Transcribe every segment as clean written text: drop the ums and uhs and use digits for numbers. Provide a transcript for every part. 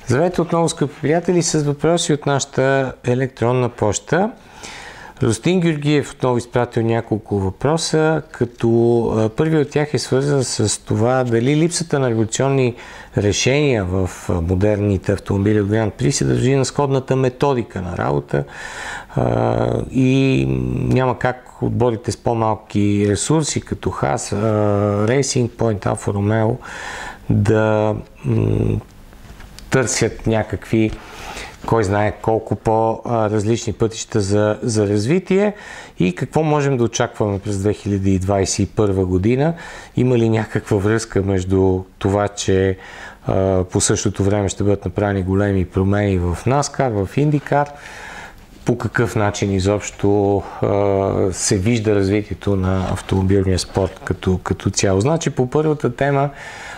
Здравейте отново, скъпи приятели, с въпроси от нашата електронна поща. Ростин Георгиев отново изпратил няколко въпроса, като първият от тях е свързан с това дали липсата на революционни решения в модерните автомобили от Гран При се дължи на сходната методика на работа и няма как отборите с по-малки ресурси, като Haas, Racing Point, Alfa Romeo, да търсят някакви, кой знае колко по-различни пътища за развитие и какво можем да очакваме през 2021 година. Има ли някаква връзка между това, че по същото време ще бъдат направени големи промени в NASCAR, в IndyCar? По какъв начин изобщо се вижда развитието на автомобилния спорт като цяло? Значи по първата тема,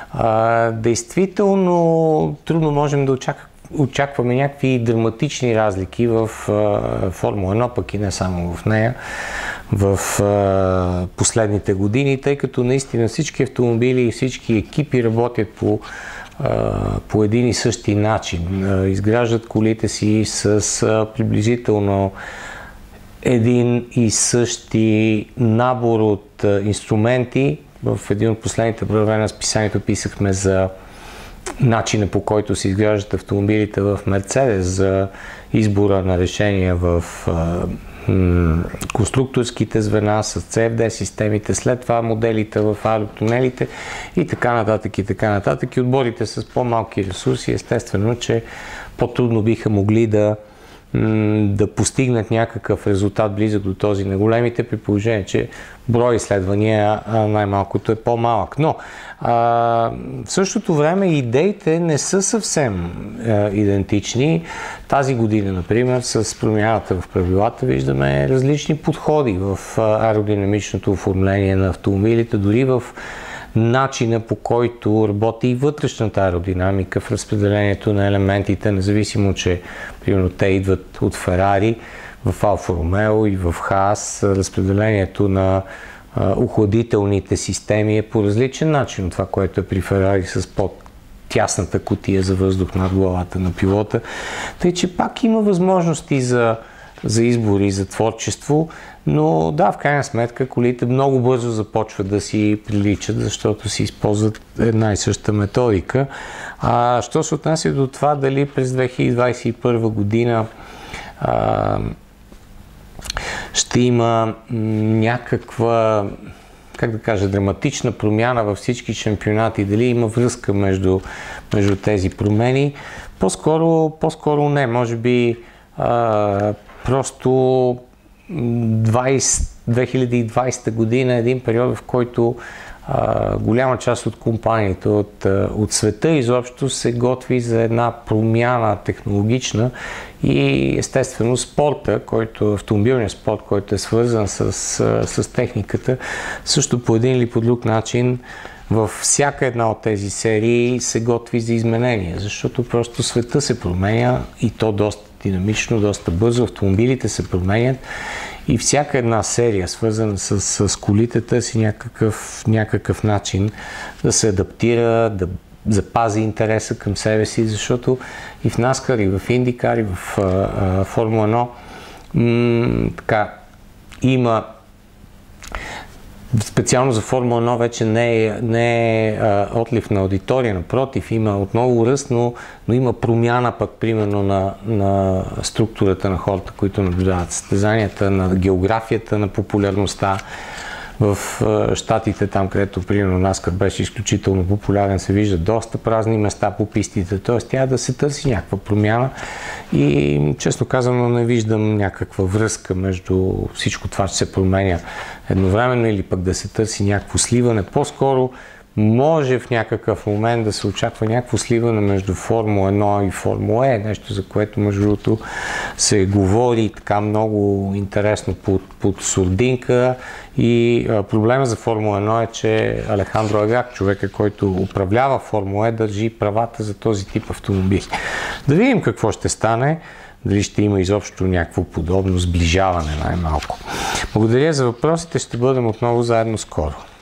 действително трудно можем да очакваме някакви драматични разлики в Формула 1, пък и не само в нея, в последните години, тъй като наистина всички автомобили и всички екипи работят по един и същи начин. Изграждат колите си с приблизително един и същи набор от инструменти. В един от последните броеве на списанието писахме за начина, по който се изграждат автомобилите в Мерцедес, за избора на решения в конструкторските звена с CFD системите, след това моделите в аеротунелите и така нататък и така нататък. И отборите с по-малки ресурси, естествено, че по-трудно биха могли да постигнат някакъв резултат близък до този на големите, при положение, че брой изследвания най-малкото е по-малък. Но в същото време идеите не са съвсем идентични. Тази година, например, с промяната в правилата виждаме различни подходи в аеродинамичното оформление на автомобилите, дори в начина, по който работи и вътрешната аеродинамика в разпределението на елементите, независимо, че примерно те идват от Ферари, в Алфа Ромео и в Хаас, разпределението на охладителните системи е по различен начин от това, което е при Ферари с по-тясната кутия за въздух над главата на пилота. Тъй, че пак има възможности за избори, за творчество, но да, в крайна сметка колите много бързо започват да си приличат, защото си използват една и съща методика. Що се отнася до това дали през 2021 година ще има някаква, как да кажа, драматична промяна във всички шампионати, дали има връзка между тези промени, по-скоро не. Може би просто 2020 година е един период, в който голяма част от компаниите от света изобщо се готви за една промяна технологична и естествено спорта, автомобилният спорт, който е свързан с техниката, също по един или по друг начин във всяка една от тези серии се готви за изменения, защото просто света се променя и то доста динамично, доста бързо, автомобилите се променят и всяка една серия, свързана с колите, търси някакъв начин да се адаптира, да запази интереса към себе си, защото и в NASCAR, и в IndyCar, и в Формула 1 има специално за Формула 1 вече не е отлив на аудитория, напротив, има отново ръст, но има промяна пък примерно на структурата на хората, които наблюдават състезанията, на географията, на популярността. В щатите, там където примерно NASCAR беше изключително популярен, се виждат доста празни места по пистите, т.е. тя да се търси някаква промяна и честно казано не виждам някаква връзка между всичко това, че се променя едновременно или пък да се търси някакво сливане. По-скоро може в някакъв момент да се очаква някакво сливане между Формула 1 и Формула Е, нещо за което между другото се говори така много интересно под сурдинка и проблема за Формула 1 е, че Алехандро Агак, човека, който управлява Формула Е, държи правата за този тип автомобили. Да видим какво ще стане, дали ще има изобщо някакво подобно сближаване най-малко. Благодаря за въпросите, ще бъдем отново заедно скоро.